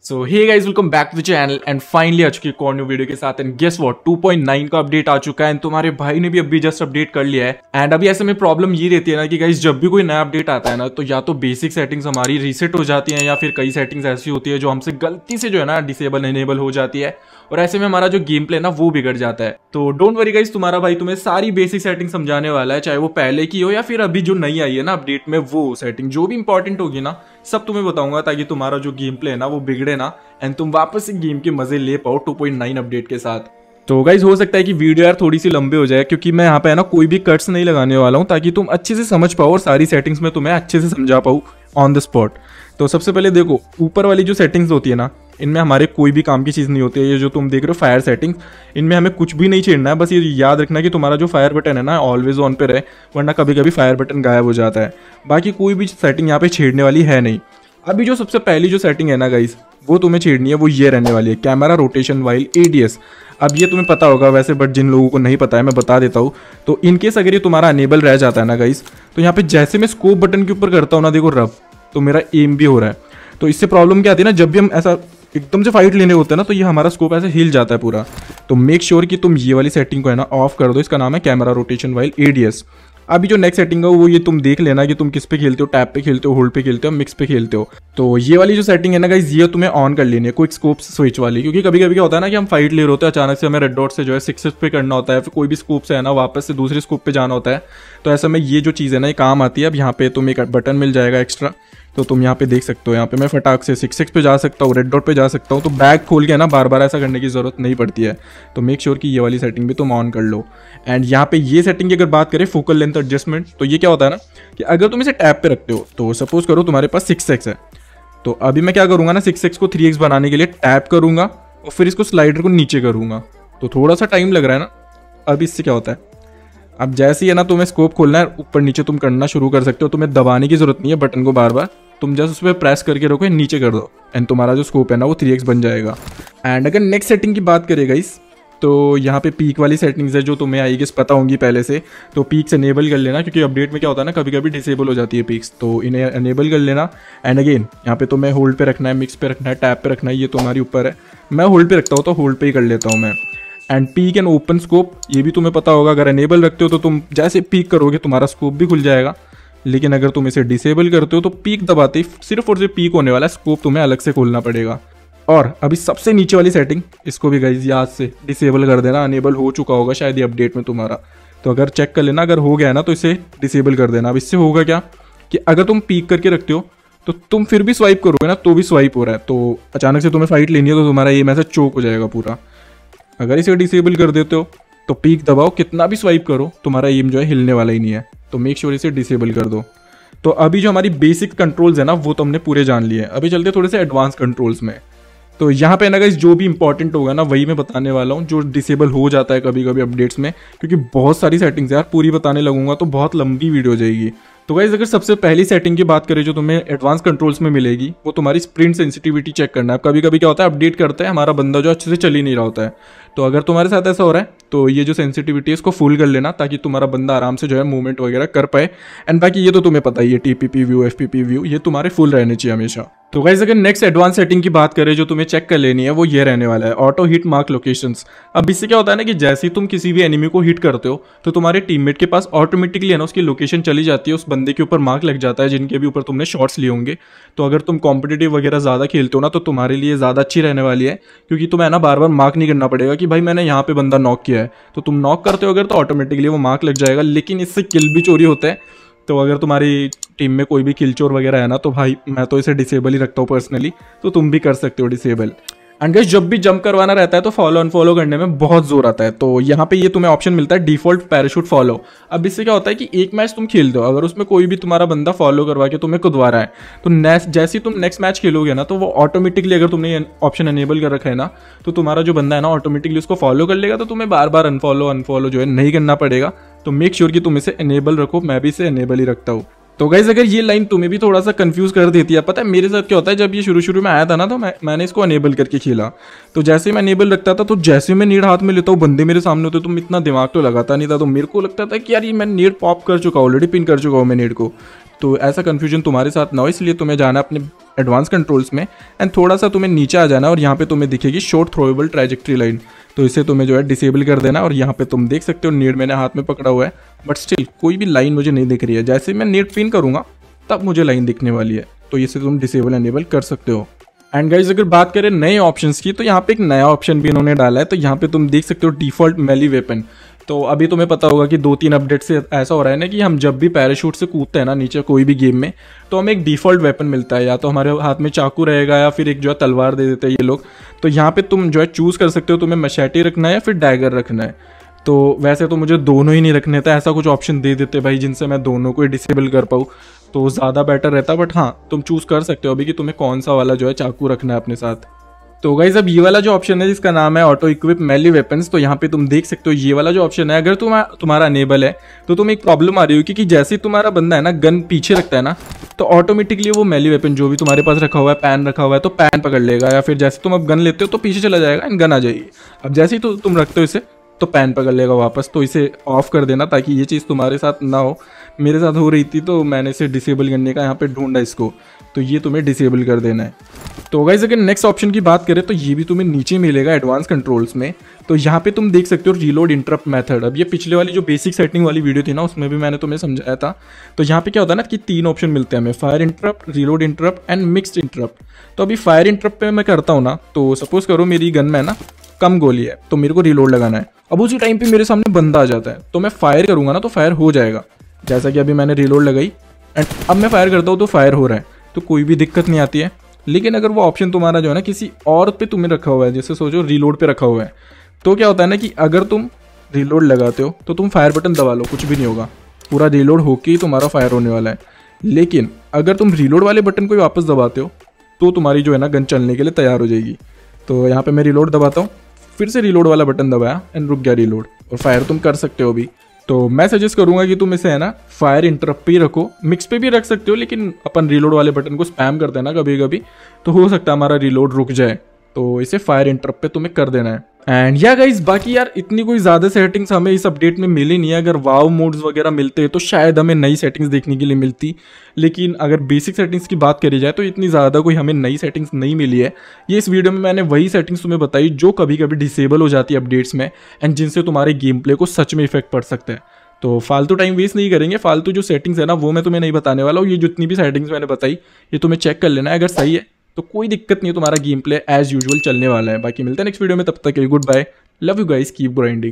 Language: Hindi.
So hey guys, welcome back to the channel and finally आ चुकी है एक और न्यू वीडियो के साथ। एंड गेस व्हाट, 2.9 का अपडेट आ चुका है एंड तुम्हारे भाई ने भी अभी जस्ट अपडेट कर लिया है। एंड अभी ऐसे में प्रॉब्लम ये रहती है ना कि गाइस जब भी कोई नया अपडेट आता है ना तो या तो बेसिक सेटिंग्स हमारी रीसेट हो जाती हैं या फिर कई सेटिंग्स ऐसी होती है जो हमसे गलती से जो है ना डिसेबल इनेबल हो जाती है और ऐसे में हमारा जो गेम प्ले ना वो बिगड़ जाता है। तो डोंट वरी गाइस, तुम्हारा भाई तुम्हें सारी बेसिक सेटिंग समझाने वाला है, चाहे वो पहले की हो या फिर अभी जो नई आई है ना अपडेट में वो सेटिंग जो भी इंपॉर्टेंट होगी ना सब तुम्हें बताऊंगा, ताकि तुम्हारा जो गेम प्ले है ना वो बिगड़े ना एंड तुम वापस से गेम के मजे ले पाओ 2.9 अपडेट के साथ। तो गाइज हो सकता है कि वीडियो यार थोड़ी सी लंबी हो जाए क्योंकि मैं यहाँ पे है ना कोई भी कट्स नहीं लगाने वाला हूँ, ताकि तुम अच्छे से समझ पाओ और सारी सेटिंग्स में तुम्हें अच्छे से समझा पाऊँ ऑन द स्पॉट। तो सबसे पहले देखो, ऊपर वाली जो सेटिंग्स होती है ना इनमें हमारे कोई भी काम की चीज़ नहीं होती है। ये जो तुम देख रहे हो फायर सेटिंग्स, इनमें हमें कुछ भी नहीं छेड़ना है। बस ये याद रखना कि तुम्हारा जो फायर बटन है ना ऑलवेज ऑन पे रहे, वरना कभी कभी फायर बटन गायब हो जाता है। बाकी कोई भी सेटिंग यहाँ पे छेड़ने वाली है नहीं। अभी जो सबसे पहली जो सेटिंग है ना गाइस वो तुम्हें छेड़नी है, वो ये रहने वाली है, कैमरा रोटेशन वाइल एडीएस। अब ये तुम्हें पता होगा वैसे, बट जिन लोगों को नहीं पता है मैं बता देता हूँ। तो इनकेस अगर ये तुम्हारा अनेबल रह जाता है ना गाइस, तो यहाँ पे जैसे मैं स्कोप बटन के ऊपर करता हूँ ना, देखो रब, तो मेरा एम भी हो रहा है। तो इससे प्रॉब्लम क्या आती है ना, जब भी हम ऐसा एकदम से फाइट लेने होते हैं ना तो ये हमारा स्कोप ऐसे हिल जाता है पूरा। तो मेक श्योर कि तुम ये वाली सेटिंग को है ना ऑफ कर दो। इसका नाम है कैमरा रोटेशन वाइल एडीएस। अभी जो नेक्स्ट सेटिंग है वो ये तुम देख लेना कि तुम किस पे खेलते हो, टैप पे खेलते हो, होल्ड पे खेलते हो, मिक्स पे खेलते हो। तो ये वाली जो सेटिंग है ना गाइस ये तुम्हें ऑन कर लेनी है, क्विक स्कोप स्विच वाली। क्योंकि कभी कभी क्या होता है ना कि हम फाइट ले रहे होते हैं, अचानक से हमें रेड डॉट से जो है 6 पे करना होता है, फिर कोई भी स्कोप से है ना वापस से दूसरे स्कोप पे जाना होता है। तो ऐसे में ये जो चीज़ है ना ये काम आती है। अब यहाँ पे तुम्हें एक बटन मिल जाएगा एक्स्ट्रा, तो तुम यहाँ पे देख सकते हो। यहाँ पे मैं फटाक से 6 पे जा सकता हूँ, रेड डॉट पे जा सकता हूँ। तो बैग खोल के ना बार बार ऐसा करने की जरूरत नहीं पड़ती है। तो मेक श्योर कि ये वाली सेटिंग भी तुम ऑन कर लो। एंड यहाँ पे ये सेटिंग की अगर बात करें फोकल लेंथ एडजस्टमेंट, तो ये क्या होता है ना कि अगर तुम इसे टैप पे रखते हो, तो सपोज करो तुम्हारे पास 6x है, तो अभी मैं क्या करूँगा ना 6x को 3x बनाने के लिए टैप करूँगा और फिर इसको स्लाइडर को नीचे करूँगा। तो थोड़ा सा टाइम लग रहा है ना। अब इससे क्या होता है, अब जैसे ही है ना तुम्हें स्कोप खोलना है, ऊपर नीचे तुम करना शुरू कर सकते हो। तुम्हें दबाने की जरूरत नहीं है बटन को, बार बार तुम जस्ट उस पर प्रेस करके रखो, नीचे कर दो एंड तुम्हारा जो स्कोप है ना वो 3x बन जाएगा। एंड अगर नेक्स्ट सेटिंग की बात करें गाइस, तो यहाँ पे पीक वाली सेटिंग्स है जो तुम्हें आई गेस पता होंगी पहले से। तो पीक्स एनेबल कर लेना, क्योंकि अपडेट में क्या होता है ना कभी कभी डिसेबल हो जाती है पीक्स, तो इन्हें एनेबल कर लेना। एंड अगेन यहाँ पे तुम्हें होल्ड पे रखना है, मिक्स पे रखना है, टैप पे रखना है, ये तुम्हारी ऊपर है। मैं होल्ड पे रखता हूँ तो होल्ड पे ही कर लेता हूँ मैं। And peek and open scope ये भी तुम्हें पता होगा, अगर एनेबल रखते हो तो तुम जैसे पीक करोगे तुम्हारा स्कोप भी खुल जाएगा। लेकिन अगर तुम इसे डिसेबल करते हो तो पीक दबाते ही सिर्फ और सिर्फ पीक होने वाला है, स्कोप तुम्हें अलग से खोलना पड़ेगा। और अभी सबसे नीचे वाली सेटिंग, इसको भी गाइस याद से डिसेबल कर देना। अनेबल हो चुका होगा शायद ये अपडेट में तुम्हारा, तो अगर चेक कर लेना, अगर हो गया है ना तो इसे डिसेबल कर देना। अब इससे होगा क्या कि अगर तुम पीक करके रखते हो तो तुम फिर भी स्वाइप करोगे ना तो भी स्वाइप हो रहा है, तो अचानक से तुम्हें फाइट लेनी है तो तुम्हारा एम ऐसा चोक हो जाएगा पूरा। अगर इसे डिसेबल कर देते हो तो पीक दबाओ, कितना भी स्वाइप करो तुम्हारा एम जो है हिलने वाला ही नहीं है। तो मेक श्योर इसे डिसेबल कर दो। तो अभी जो हमारी बेसिक कंट्रोल्स है ना वो तो हमने पूरे जान लिए हैं। अभी चलते थोड़े से एडवांस कंट्रोल्स में। तो यहाँ पे ना गाइस जो भी इंपॉर्टेंट होगा ना वही मैं बताने वाला हूँ, जो डिसेबल हो जाता है कभी कभी अपडेट्स में, क्योंकि बहुत सारी सेटिंग्स यार पूरी बताने लगूंगा तो बहुत लंबी वीडियो हो जाएगी। तो गाइस अगर सबसे पहली सेटिंग की बात करें जो तुम्हें एडवांस कंट्रोल्स में मिलेगी, वो तुम्हारी स्प्रिंट सेंसिटिविटी चेक करना है। कभी कभी क्या होता है अपडेट करते हैं हमारा बंदा जो अच्छे से चल ही नहीं रहा होता है, तो अगर तुम्हारे साथ ऐसा हो रहा है तो ये जो सेंसिटिविटी है इसको फुल कर लेना, ताकि तुम्हारा बंदा आराम से जो है मूवमेंट वगैरह कर पाए। एंड बाकी ये तो तुम्हें पता ही है, टीपीपी व्यू, एफपीपी व्यू, ये तुम्हारे फुल रहने चाहिए हमेशा। तो गाइस अगर नेक्स्ट एडवांस सेटिंग की बात करें जो तुम्हें चेक कर लेनी है, वो ये रहने वाला है ऑटो हिट मार्क लोकेशंस। अब इससे क्या होता है ना कि जैसे ही तुम किसी भी एनिमी को हिट करते हो तो तुम्हारे टीममेट के पास ऑटोमेटिकली है ना उसकी लोकेशन चली जाती है, उस बंदे के ऊपर मार्क लग जाता है जिनके भी ऊपर तुमने शॉट्स लिए होंगे। तो अगर तुम कॉम्पिटिटिव वगैरह ज़्यादा खेलते हो ना तो तुम्हारे लिए ज़्यादा अच्छी रहने वाली है, क्योंकि तुम्हें ना बार बार मार्क नहीं करना पड़ेगा कि भाई मैंने यहाँ पे बंदा नॉक किया है। तो तुम नॉक करते हो अगर तो ऑटोमेटिकली वो मार्क लग जाएगा। लेकिन इससे किल भी चोरी होता है, तो अगर तुम्हारी टीम में कोई भी किल चोर वगैरह है ना तो भाई मैं तो इसे डिसेबल ही रखता हूँ पर्सनली, तो तुम भी कर सकते हो डिसेबल। एंड गाइस जब भी जंप करवाना रहता है तो फॉलो अनफॉलो करने में बहुत जोर आता है। तो यहाँ पे ये तुम्हें ऑप्शन मिलता है डिफॉल्ट पैराशूट फॉलो। अब इससे क्या होता है कि एक मैच तुम खेल दो, अगर उसमें कोई भी तुम्हारा बंदा फॉलो करवा के तुम्हें कुदवा रहा है तो जैसे ही तुम नेक्स्ट मैच खेलोगे ना तो वो ऑटोमेटिकली, अगर तुमने ये ऑप्शन एनेबल कर रखा है ना, तो तुम्हारा जो बंदा है ना ऑटोमेटिकली उसको फॉलो कर लेगा। तो तुम्हें बार बार अनफॉलो जो है नहीं करना पड़ेगा। तो मेक श्योर कि तुम इसे एनेबल रखो, मैं भी इसे एनेबल ही रखता हूँ। तो गाइज अगर ये लाइन तुम्हें भी थोड़ा सा कंफ्यूज कर देती है, पता है मेरे साथ क्या होता है, जब ये शुरू में आया था ना तो मैंने इसको अनेबल करके खेला। तो जैसे मैं अनेबल रखता था तो जैसे मैं नीड हाथ में लेता हूँ बंदे मेरे सामने होते, तो मैं इतना दिमाग तो लगाता नहीं था। तो मेरे को लगता था कि यार ये मैं नीड पॉप कर चुका हूँ, ऑलरेडी पिन कर चुका हूँ मैं नीड को। तो ऐसा कन्फ्यूजन तुम्हारे साथ ना हो, इसलिए तुम्हें जाना अपने एडवांस कंट्रोल्स में एंड थोड़ा सा तुम्हें नीचे आ जाना और यहाँ पे तुम्हें दिखेगी शॉर्ट थ्रोएबल ट्रैजेक्टरी लाइन। तो इसे तुम्हें जो है डिसेबल कर देना और यहाँ पे तुम देख सकते हो नीड मैंने हाथ में पकड़ा हुआ है, बट स्टिल कोई भी लाइन मुझे नहीं दिख रही है। जैसे मैं नीड पिन करूँगा तब मुझे लाइन दिखने वाली है, तो इसे तुम डिसेबल एनेबल कर सकते हो। एंड गाइज अगर बात करें नए ऑप्शंस की, तो यहाँ पे एक नया ऑप्शन भी इन्होंने डाला है। तो यहाँ पे तुम देख सकते हो डिफॉल्ट मेली वेपन। तो अभी तुम्हें पता होगा कि 2-3 अपडेट से ऐसा हो रहा है ना कि हम जब भी पैराशूट से कूदते हैं ना नीचे कोई भी गेम में, तो हमें एक डिफॉल्ट वेपन मिलता है, या तो हमारे हाथ में चाकू रहेगा या फिर एक जो है तलवार दे देते हैं ये लोग। तो यहाँ पे तुम जो है चूज़ कर सकते हो तुम्हें मशैटी रखना है या फिर डैगर रखना है। तो वैसे तो मुझे दोनों ही नहीं रखने थे, ऐसा कुछ ऑप्शन दे देते भाई जिनसे मैं दोनों को ही डिसेबल कर पाऊँ तो ज़्यादा बेटर रहता। बट हाँ तुम चूज़ कर सकते हो अभी कि तुम्हें कौन सा वाला जो है चाकू रखना है अपने साथ। तो गाइस अब ये वाला जो ऑप्शन है जिसका नाम है ऑटो इक्विप मेली वेपन्स, तो यहाँ पे तुम देख सकते हो ये वाला जो ऑप्शन है अगर तुम्हारा अनेबल है तो तुम्हें एक प्रॉब्लम आ रही होगी कि जैसे ही तुम्हारा बंदा है ना गन पीछे रखता है ना, तो ऑटोमेटिकली वो मेली वेपन जो भी तुम्हारे पास रखा हुआ है, पैन रखा हुआ है तो पैन पकड़ लेगा, या फिर जैसे तुम अब गन लेते हो तो पीछे चला जाएगा एंड गन आ जाएगी। अब जैसे ही तुम रखते हो इसे तो पैन पकड़ लेगा वापस। तो इसे ऑफ कर देना ताकि ये चीज़ तुम्हारे साथ ना हो। मेरे साथ हो रही थी तो मैंने इसे डिसेबल करने का यहाँ पे ढूंढा इसको, तो ये तुम्हें डिसेबल कर देना है। तो गाइस अगर नेक्स्ट ऑप्शन की बात करें तो ये भी तुम्हें नीचे मिलेगा एडवांस कंट्रोल्स में। तो यहाँ पे तुम देख सकते हो रीलोड इंटरप्ट मेथड। अब ये पिछले वाली जो बेसिक सेटिंग वाली वीडियो थी ना उसमें भी मैंने तुम्हें समझाया था। तो यहाँ पे क्या होता है ना कि 3 ऑप्शन मिलते हैं हमें, fire interrupt, reload interrupt and mixed interrupt. तो अभी फायर इंटरप्ट पे मैं करता हूँ ना, तो सपोज करो मेरी गन में ना कम गोली है तो मेरे को रीलोड लगाना है। अब उसी टाइम पे मेरे सामने बंदा आ जाता है तो मैं फायर करूंगा ना तो फायर हो जाएगा, जैसा कि अभी मैंने रीलोड लगाई एंड अब मैं फायर करता हूँ तो फायर हो रहा है, तो कोई भी दिक्कत नहीं आती है। लेकिन अगर वो ऑप्शन तुम्हारा जो है ना किसी और पे तुम्हें रखा हुआ है, जैसे सोचो रीलोड पे रखा हुआ है, तो क्या होता है ना कि अगर तुम रीलोड लगाते हो तो तुम फायर बटन दबा लो, कुछ भी नहीं होगा, पूरा रीलोड होके ही तुम्हारा फायर होने वाला है। लेकिन अगर तुम रीलोड वाले बटन को ही वापस दबाते हो तो तुम्हारी जो है ना गन चलने के लिए तैयार हो जाएगी। तो यहाँ पे मैं रीलोड दबाता हूँ, फिर से रीलोड वाला बटन दबाया एंड रुक गया रीलोड, और फायर तुम कर सकते हो अभी। तो मैं सजेस्ट करूंगा कि तुम इसे है ना फायर इंटरप्ट पे ही रखो, मिक्स पे भी रख सकते हो, लेकिन अपन रीलोड वाले बटन को स्पैम करते हैं ना कभी कभी, तो हो सकता है हमारा रीलोड रुक जाए, तो इसे फायर इंटरप्ट पे तुम्हें कर देना है। एंड या गाइस बाकी यार इतनी कोई ज़्यादा सेटिंग्स हमें इस अपडेट में मिली नहीं है। अगर वाव मोड्स वगैरह मिलते तो शायद हमें नई सेटिंग्स देखने के लिए मिलती, लेकिन अगर बेसिक सेटिंग्स की बात करी जाए तो इतनी ज़्यादा कोई हमें नई सेटिंग्स नहीं मिली है। ये इस वीडियो में मैंने वही सेटिंग्स तुम्हें बताई जो कभी कभी डिसेबल हो जाती है अपडेट्स में एंड जिनसे तुम्हारे गेम प्ले को सच में इफेक्ट पड़ सकता है। तो फालतू टाइम वेस्ट नहीं करेंगे, फालतू जो सेटिंग्स है ना वो मैं तुम्हें नहीं बताने वाला हूँ। ये जितनी भी सेटिंग्स मैंने बताई ये तुम्हें चेक कर लेना है, अगर सही है तो कोई दिक्कत नहीं है, तुम्हारा गेम प्ले एज यूजुअल चलने वाला है। बाकी मिलते हैं नेक्स्ट वीडियो में, तब तक के लिए goodbye, love you guys, keep grinding.